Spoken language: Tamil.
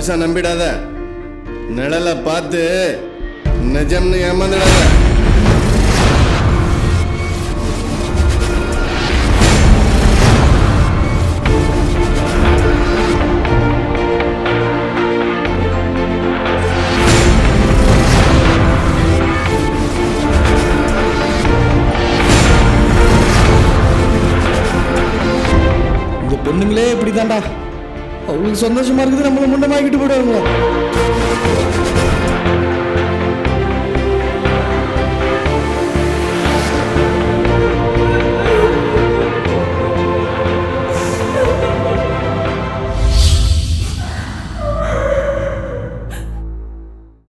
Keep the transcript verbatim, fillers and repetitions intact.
முழுசா நம்பிடாத. நிழலை பார்த்து நிஜம்னு ஏமாந்துடாத. பொண்ணுங்களே இப்படி தாண்டா, அவங்களுக்கு சந்தோஷமா இருக்குது, நம்மள முண்டமாக்கிட்டு போயிடுவாங்க.